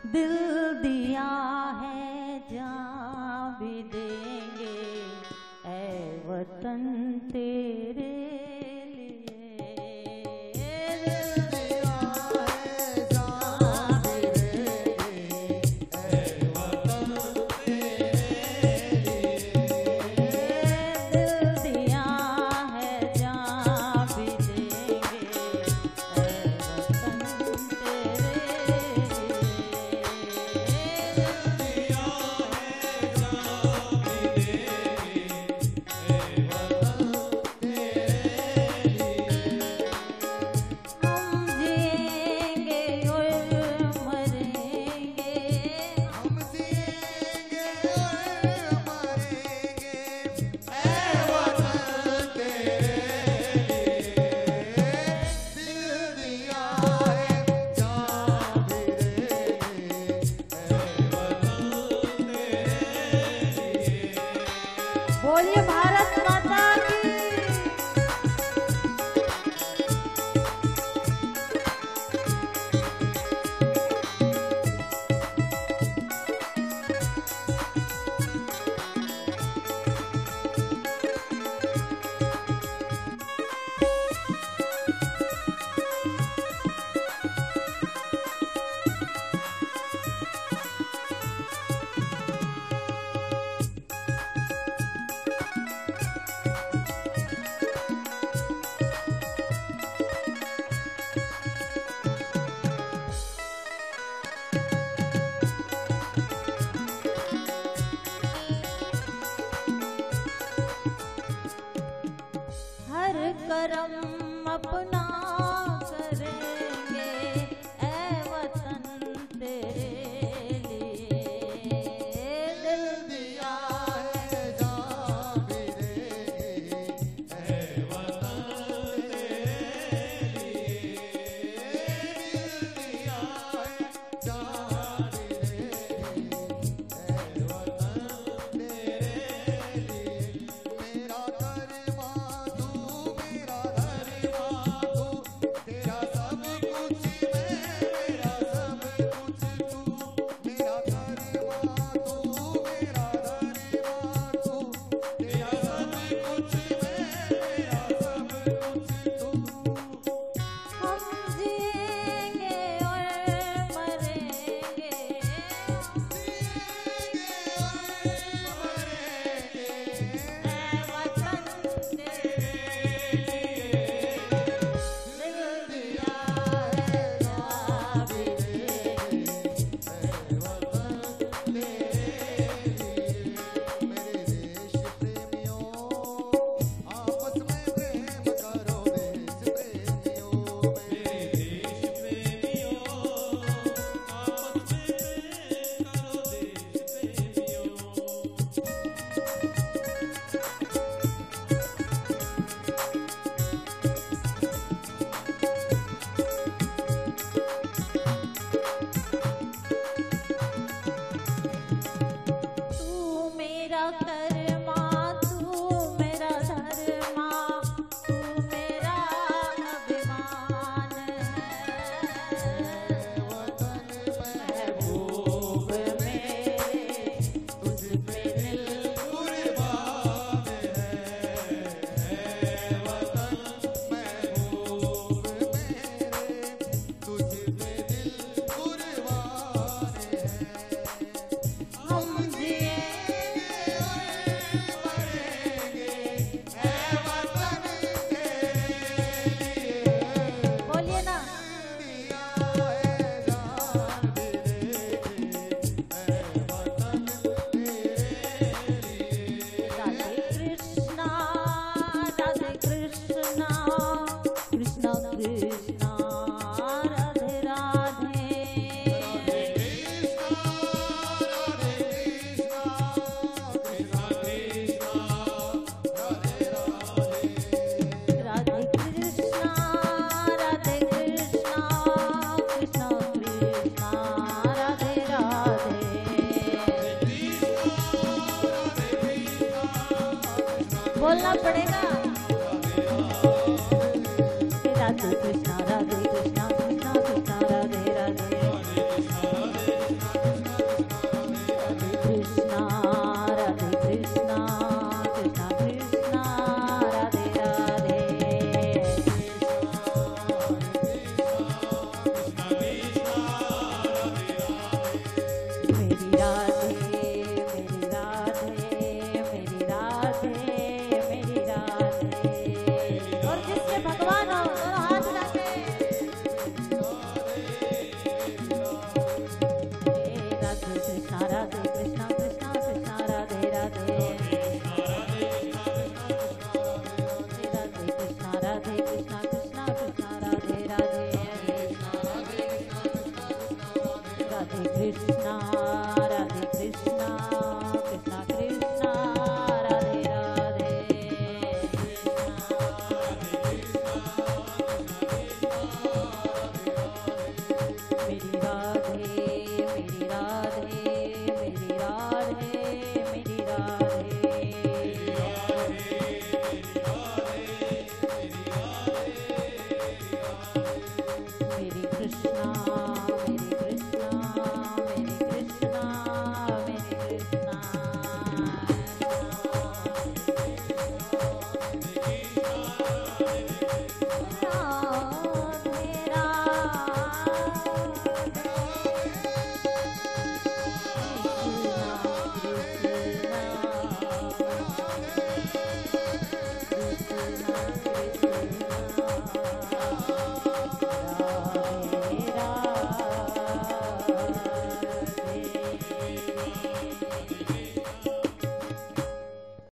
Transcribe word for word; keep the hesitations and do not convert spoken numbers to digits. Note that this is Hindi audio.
दिल दिया है जान भी देंगे ऐ वतन तेरे बोलिए भारत माता की। करम अपना करेंगे ऐ वतन तेरे लिए दिल दिया है जान भी देंगे ऐ वतन तेरे लिए दिल दिया है जान भी देंगे ऐ वतन तेरे लिए मेरा बोलना पड़ेगा। राधे कृष्णा राधे कृष्णा कृष्णा कृष्णा राधे राधे। राधे कृष्णा राधे कृष्णा कृष्णा कृष्णा राधे राधे मेरी राधे मेरी राधे मेरी राधे मेरी राधे मेरी कृष्णा मेरी कृष्णा मेरी कृष्णा मेरी कृष्णा राधे राधे कृष्णा कृष्णा